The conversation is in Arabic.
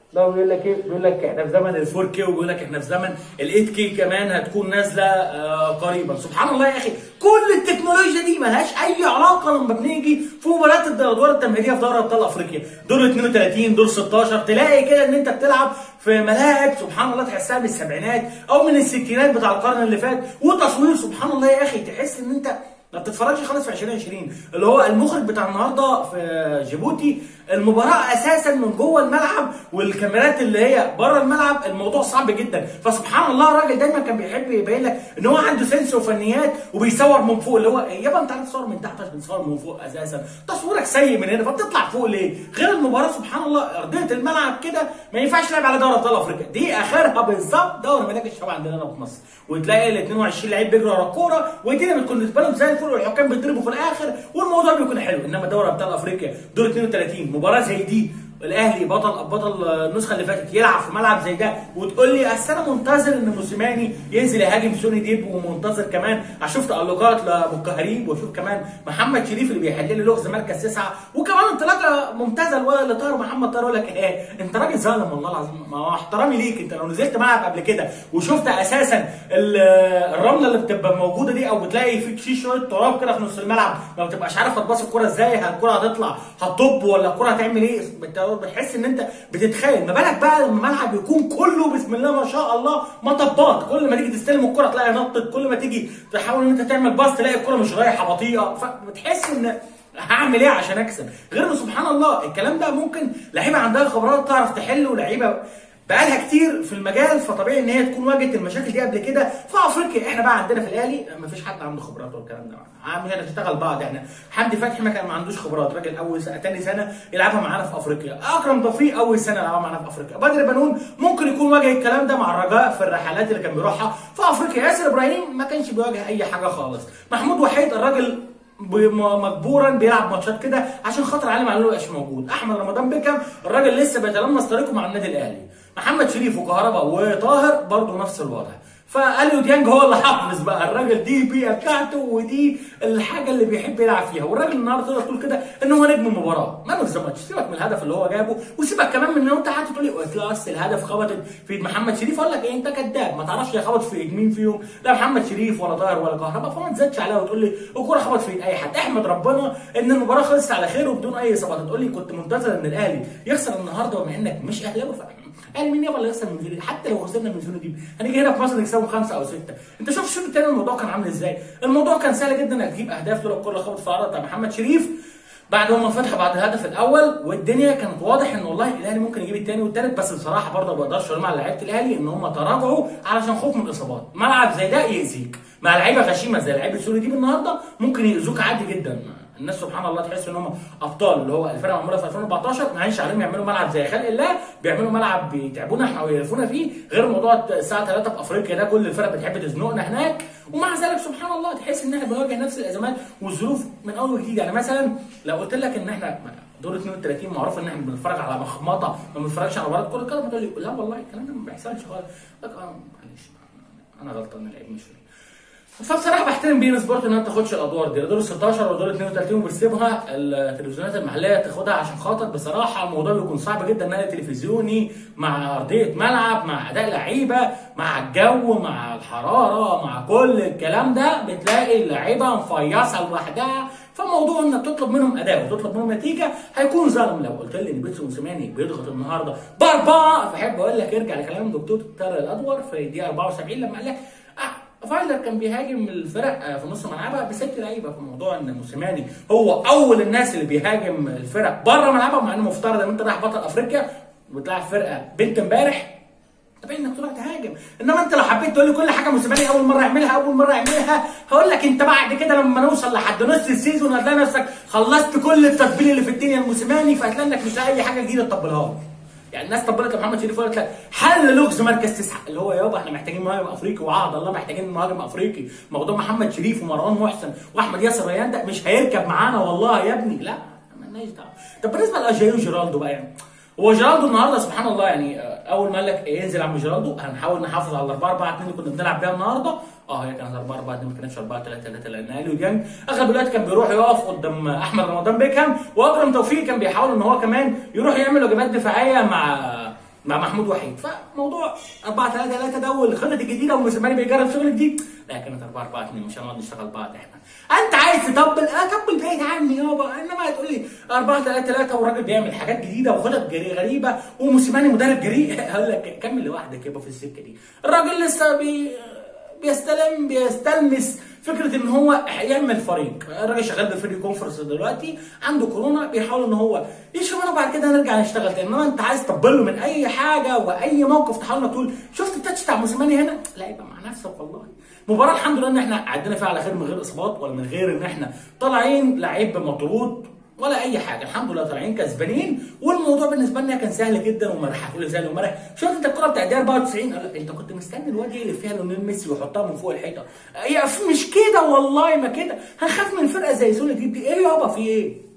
لا بيقول لك ايه؟ بيقول لك احنا في زمن ال 4K، وبيقول لك احنا في زمن ال 8K كمان هتكون نازله قريبا. سبحان الله يا اخي، كل التكنولوجيا دي ملهاش اي علاقه لما بنيجي في مباريات الادوار التمهيديه في دوري ابطال افريقيا، دور 32 دور 16 تلاقي كده ان انت بتلعب في ملاعب سبحان الله تحسها من السبعينات او من الستينات بتاع القرن اللي فات، وتصوير سبحان الله يا اخي تحس ان انت ما بتتفرجش خالص في 2020. اللي هو المخرج بتاع النهارده في جيبوتي، المباراه اساسا من جوه الملعب والكاميرات اللي هي بره الملعب الموضوع صعب جدا. فسبحان الله الراجل دايما كان بيحب يبين لك ان هو عنده سنس وفنيات وبيصور من فوق، اللي هو يابا انت عارف تصور من تحت عشان تصور من فوق اساسا، تصويرك سيء من هنا فبتطلع فوق ليه؟ غير المباراه سبحان الله ارضيه الملعب كده ما ينفعش لعب على دوري ابطال افريقيا، دي اخرها بالظبط دوري ملاك الشباب عندنا هنا في مصر، وتلاقي ال 22 لعيب بيجروا ورا الكوره والدنيا بتكون بالنسبه لهم زي الفل والحكام بيضربوا في الاخر والموضوع بيكون حلو. انما دوري ابطال افريقيا دور 32 مباراه زي دي، الاهلي بطل النسخه اللي فاتت يلعب في ملعب زي ده، وتقول لي اصل انا منتظر ان موسيماني ينزل يهاجم سوني ديب، ومنتظر كمان اشوف تالقات لابو كهريب، واشوف كمان محمد شريف اللي بيحل لي لغز مركز 9، وكمان انطلاقه ممتازه لطاهر محمد طاهر. يقول لك ايه انت راجل ظالم والله العظيم، ما هو احترامي ليك، انت لو نزلت ملعب قبل كده وشفت اساسا الرمله اللي بتبقى موجوده دي، او بتلاقي في شويه تراب كده في نص الملعب ما بتبقاش عارف هتباص الكوره ازاي، الكوره هتطلع هتطب ولا الكوره هتعمل ايه، بتحس ان انت بتتخيل. ما بالك بقى لما الملعب يكون كله بسم الله ما شاء الله مطبات، كل ما تيجي تستلم الكره تلاقي نطت، كل ما تيجي تحاول ان انت تعمل باص تلاقي الكره مش رايحه بطيئه، فبتحس ان هعمل ايه عشان اكسب. غير انه سبحان الله الكلام ده ممكن لعيبه عندها خبرات تعرف تحله، ولعيبه بقالها كتير في المجال فطبيعي ان هي تكون واجهت المشاكل دي قبل كده في افريقيا. احنا بقى عندنا في الاهلي ما فيش حد عنده خبرات والكلام ده، مش هنشتغل بعض. احنا حمدي فتحي ما كان ما عندوش خبرات، راجل اول تاني سنه يلعبها معانا في افريقيا، اكرم توفيق اول سنه يلعبها معانا في افريقيا، بدر بنون ممكن يكون واجه الكلام ده مع الرجاء في الرحلات اللي كان بيروحها في افريقيا، ياسر ابراهيم ما كانش بيواجه اي حاجه خالص، محمود وحيد الراجل مجبورا بيلعب ماتشات كده عشان خاطر علي معلول مبقاش موجود، احمد رمضان بيكم الراجل لسه بيتلمس طريقه مع النادي الاهلي، محمد شريف وكهربا وطاهر برضه نفس الوضع. فاليو ديانج هو اللي حافظ بقى الراجل، دي البيئه بتاعته ودي الحاجه اللي بيحب يلعب فيها، والراجل النهارده تقدر تقول كده ان هو نجم المباراه، مان اوف ذا ماتش. سيبك من الهدف اللي هو جابه، وسيبك كمان من ان انت قعدت تقول لي اصل الهدف خبطت في ايد محمد شريف، اقول لك ايه انت كذاب ما تعرفش هي خبط في ايد مين فيهم، لا محمد شريف ولا طاهر ولا كهربا، فما تزادش عليها وتقول لي الكوره خبط في ايد اي حد. احمد ربنا ان المباراه خلصت على خير وبدون اي اصابات. تقول لي كنت منتظر ان الاهلي يخسر النهارده وبما انك مش اهلاوي، قال مين يابا اللي يخسر من زوني؟ حتى لو خسرنا من زوني دي هنيجي هنا في مصر نكسبهم 5 أو 6. انت شوف الشوط الثاني الموضوع كان عامل ازاي؟ الموضوع كان سهل جدا انك تجيب اهداف لولا الكوره خبط في العرض بتاع محمد شريف بعد هم فتحوا بعد الهدف الاول، والدنيا كانت واضح ان والله الاهلي ممكن يجيب الثاني والثالث، بس بصراحه برضه ما بقدرش الوم على لعيبه الاهلي ان هم تراجعوا علشان خوف من الاصابات. ملعب زي ده يأذيك مع لعيبه غشيمه زي لعيبه سوري دي النهارده ممكن يأذوك عادي جدا. الناس سبحان الله تحس ان هم ابطال، اللي هو الفرقه معموله في 2014 ما عينش عليهم يعملوا ملعب زي خلق الله، بيعملوا ملعب بيتعبونا او يلفونا فيه، غير موضوع الساعه 3 في افريقيا ده كل الفرق بتحب تزنقنا هناك، ومع ذلك سبحان الله تحس ان احنا بنواجه نفس الازمات والظروف من اول وجديد. يعني مثلا لو قلت لك ان احنا دور 32 معروف ان احنا بنتفرج على مخمطه ما بنتفرجش على مباراه كره قدم، تقول لي لا والله الكلام ده ما بيحصلش خالص، معلش انا غلطان اللعيب مش فاهم. فبصراحه بحترم بين سبورت انها ما تاخدش الادوار دي، دور 16 ودور 32 وبتسيبها التلفزيونات المحليه تاخدها، عشان خاطر بصراحه الموضوع بيكون صعب جدا نقل تلفزيوني مع ارضيه ملعب مع اداء لعيبه مع الجو مع الحراره مع كل الكلام ده، بتلاقي اللعيبه مفيصه لوحدها. فموضوع انك تطلب منهم اداء وتطلب منهم نتيجه هيكون ظلم. لو قلت لي ان بيتسو موسيماني بيضغط النهارده باربعه، فاحب اقول لك ارجع لكلام دكتور طارق الادور في الدقيقه 74 لما قال لك فايلر كان بيهاجم الفرق في نص ملعبها ب6 لعيبه. في موضوع ان موسيماني هو اول الناس اللي بيهاجم الفرق بره ملعبها، مع انه مفترض ان انت رايح بطل افريقيا وبتلاعب فرقه بنت امبارح طبيعي انك تروح تهاجم. انما انت لو حبيت تقول لي كل حاجه موسيماني اول مره يعملها هقول لك انت بعد كده لما نوصل لحد نص السيزون هتلاقي نفسك خلصت كل التطبيل اللي في الدنيا الموسيماني، فهتلاقي انك مش لاقي اي حاجه جديده تطبلها. يعني الناس طبلت لمحمد شريف وقالت لك حل لغز مركز 9، اللي هو يابا احنا محتاجين مهاجم افريقي، وعهد الله محتاجين مهاجم افريقي. موضوع محمد شريف ومروان محسن واحمد ياسر ريان ده مش هيركب معانا والله يا ابني، لا مالناش دعوه. طب بالنسبه لاجايو جيرالدو بقى، يعني هو جيرالدو النهارده سبحان الله يعني اول ما قال لك ينزل عم جيرالدو هنحاول نحافظ على 4-4-2 اللي كنا بنلعب بيها النهارده. هي كانت 4-4-2 ما كانتش 4-3-3 لان اليو ديانج اغلب الوقت كان بيروح يقف قدام احمد رمضان بيكهام، واكرم توفيق كان بيحاول ان هو كمان يروح يعمل واجبات دفاعيه مع مع محمود وحيد. فموضوع 4-3-3 ده والخطط الجديده وموسيماني بيجرب شغل جديد، لا كانت 4-4-2 مش هنقعد نشتغل بعض احنا. انت عايز تطبل طبل بعيد عني يابا، انما هتقول لي 4-3-3 وراجل بيعمل حاجات جديده وخطط غريبه وموسيماني مدرب جريء هقول لك كمل لوحدك يابا في السكه دي. الراجل لسه بيستلمس فكره ان هو يعمل فريق. الراجل شغال بالفري كونفرنس دلوقتي، عنده كورونا بيحاول ان هو يشوف بعد كده نرجع نشتغل تاني. انما انت عايز تطبله من اي حاجه واي موقف تحاول انك تقول شفت التاتش بتاع موسيماني هنا، لا يبقى مع نفسك والله. مباراه الحمد لله ان احنا عدينا فيها على خير من غير اصابات ولا من غير ان احنا طالعين لعيب مطرود ولا اي حاجه، الحمد لله طالعين كسبانين. والموضوع بالنسبه لنا كان سهل جدا ومرح. هتقول لي سهل ومرح، شفت انت الكره بتاعت 94 انت كنت مستني الواد يقلب فيها ليونيل ميسي ويحطها من فوق الحيطه. هي مش كده والله، ما كده. هنخاف من فرقه زي سوليد دي؟ ايه يابا في ايه؟